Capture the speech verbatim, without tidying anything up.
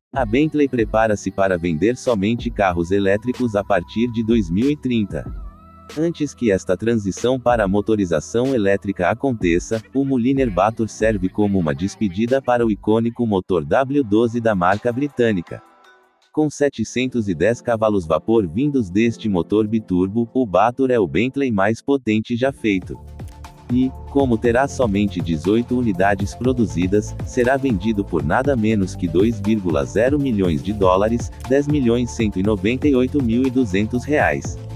A Bentley prepara-se para vender somente carros elétricos a partir de dois mil e trinta. Antes que esta transição para a motorização elétrica aconteça, o Mulliner Bator serve como uma despedida para o icônico motor W doze da marca britânica. Com setecentos e dez cavalos vapor vindos deste motor biturbo, o Bator é o Bentley mais potente já feito. E, como terá somente dezoito unidades produzidas, será vendido por nada menos que dois vírgula zero milhões de dólares, dez milhões cento e noventa e oito mil e duzentos reais.